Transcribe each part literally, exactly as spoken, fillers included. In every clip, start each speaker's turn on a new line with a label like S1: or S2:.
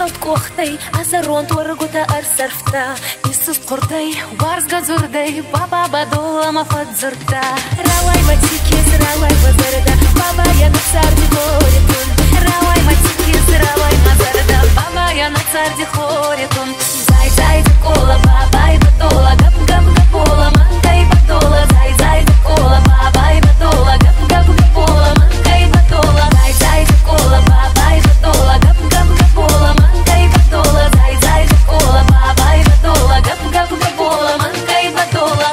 S1: Ялт кохтай, азарон торгута арсарфта. Иисус кортай, варс газурдай, баба бадола мафадзурта. Равай матикис, равай базарда, баба я на царди хоритун. Равай матикис, равай мазарда, баба я на царди хоритун. Зай, зай, кола, баба и батола, гап, гап, гапола, манка и батола. Зай, зай, кола, баба и батола, гап, гап, гапола, манка и батола. Зай, зай, кола, баба и батола, гап, гап, гапола, манка и батола. Зай, зай, кола, баба и батола, гап, гап, гапола, манка и батола.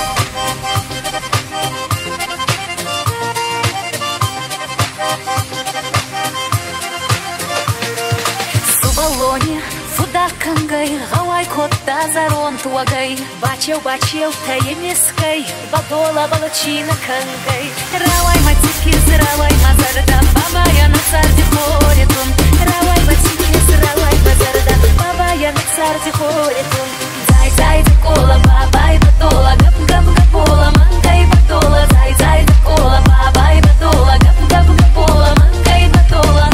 S1: Субалоне, фудакангай, гавай котта зарон туагай. Бачел, бачел, таемискай, бадола балачина кангай. Равай матикис, равай мазарда, баба я на царди хоритун. Равай матикис, равай мазарда, баба я на царди хоритун. Зай, зай, кола, баба и батола, гап, гап, гапола, манка и батола. Зай, зай, кола, баба и батола, гап, гап, гапола, манка и батола.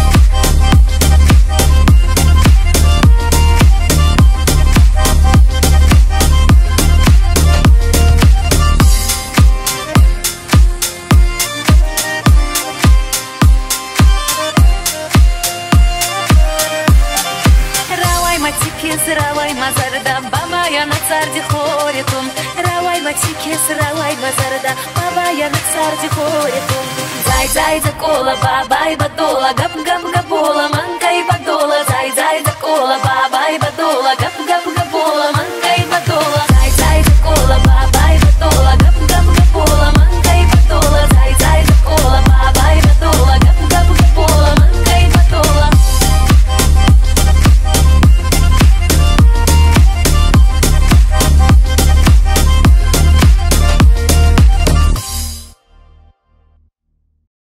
S1: Равай мазарда, баба я на царди хоритун. Равай матикис, равай мазарда, баба я на царди хоритун. Зай, зай, кола, баба и батола, гап, гап, гапола, манка и батола. Зай,